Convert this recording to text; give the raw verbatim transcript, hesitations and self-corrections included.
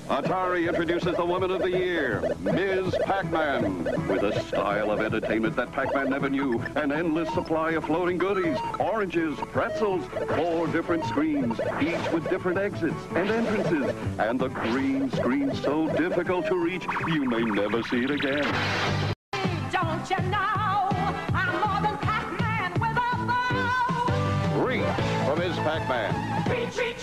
Atari introduces the Woman of the Year, Miz Pac-Man. With a style of entertainment that Pac-Man never knew, an endless supply of floating goodies, oranges, pretzels, four different screens, each with different exits and entrances, and the green screen so difficult to reach, you may never see it again. Don't you know, I'm more than Pac-Man with a bow. Reach for Miz Pac-Man. Retreat.